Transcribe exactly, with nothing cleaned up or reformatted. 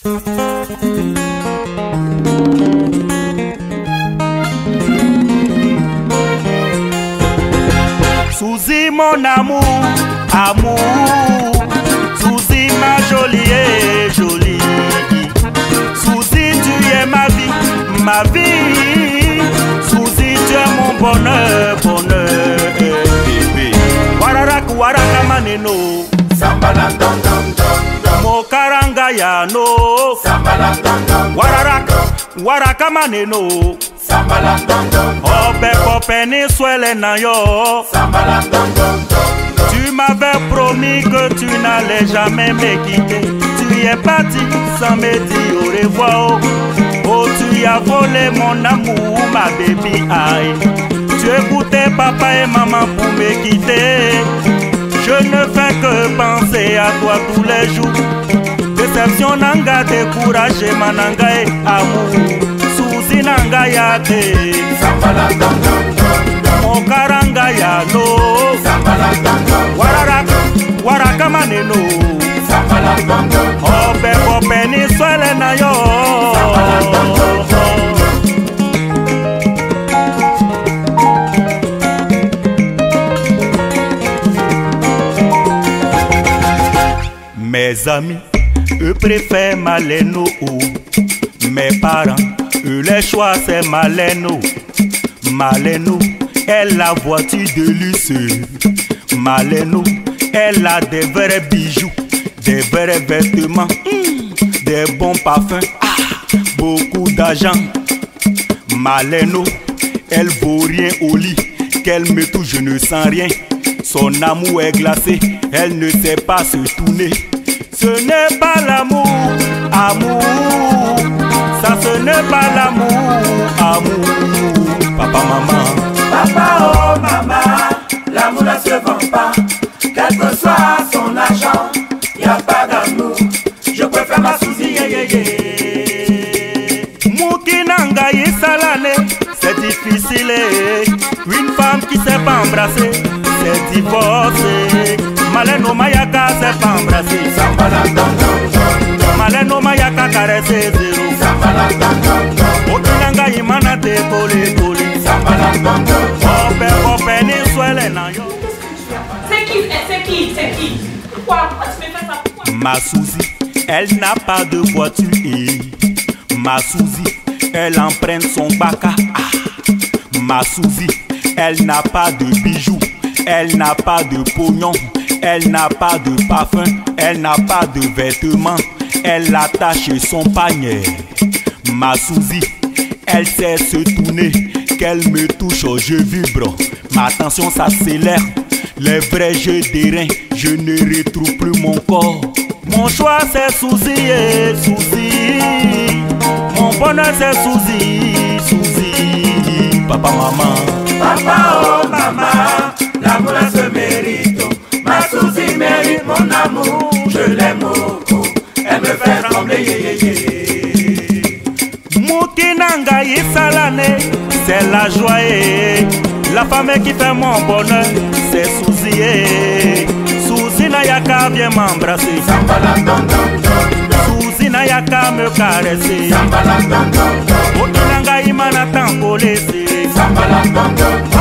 Suzy mon amour, amour, Suzy ma jolie et jolie. Suzy tu es ma vie, ma vie. Suzy tu es mon bonheur, bonheur. Bébé. Wararak waraka maneno. Sambala dom dom dom. Mokaranga ya no. Sambala dom dom. Wararak waraka maneno. Sambala dom dom. Ope kope ni swele na yo. Sambala dom dom dom. Tu m'avais promis que tu n'allais jamais me quitter. Tu es parti sans me dire au revoir. Oh, tu as volé mon amour, ma baby aïe. Tu écoutais papa et maman pour me quitter. Je ne fais que penser à toi tous les jours. Déception nanga, découragé mananga et amour. Suzy nanga yate. Sambala dom dom dom. Mokaranga ya no. Sambala dom dom. Wararaka, waraka maneno. Sambala dom dom. Ope kope ni swele na yo. Sambala dom dom dom. Mes amis, eux préfèrent Maleno. Mes parents, eux les choix c'est Maleno. Maleno, elle a voiture de luxe. Maleno, elle a des vrais bijoux, des vrais vêtements, des bons parfums, beaucoup d'argent. Maleno, elle vaut rien au lit, qu'elle me touche, je ne sens rien. Son amour est glacé, elle ne sait pas se tourner. Ce n'est pas l'amour, amour. Ça ce n'est pas l'amour, amour. Papa, maman. Papa, oh maman, l'amour ne se vend pas. Quel que soit son argent, y a pas d'amour. Je préfère ma Suzy, yeah, yeah, yeah. Mukinanga yisalane, c'est difficile. Une femme qui sait pas embrasser, c'est divorcé. Maleno Mayaka sait pas embrasser. Sambala dom dom dom dom. Maleno Mayaka caresser zéro. Sambala dom dom dom. Okinanga imana te kole kole. Sambala dom dom dom. Ope ope ni swele na yo. C'est qui? C'est qui? C'est qui? Pourquoi? Pourquoi tu me fais ça? Pourquoi? Ma Suzy, elle n'a pas de voiture et ma Suzy, elle emprunte son baka. Ah. Ma Suzy, elle n'a pas de bijoux, elle n'a pas de pognon, elle n'a pas de parfum, elle n'a pas de vêtements, elle attache son panier. Ma Suzy, elle sait se tourner, qu'elle me touche, je vibre, ma tension s'accélère. Les vrais jeux des reins, je ne retrouve plus mon corps. Mon choix c'est Suzy et Suzy. Mon bonheur c'est Suzy, Suzy. Papa, maman. Papa, oh maman, l'amour se mérite. Ma Suzy mérite mon amour. Je l'aime beaucoup, elle me fait trembler, yeah, yeah, yeah. Mukinanga yisalane, c'est la joie. La femme qui fait mon bonheur, c'est Suzy. Suzy Nayaka vient m'embrasser. Sambala dom dom dom dom. Suzy Nayaka me caresser. Sambala dom dom dom. Okinanga imana tankole. Sambala dom dom dom.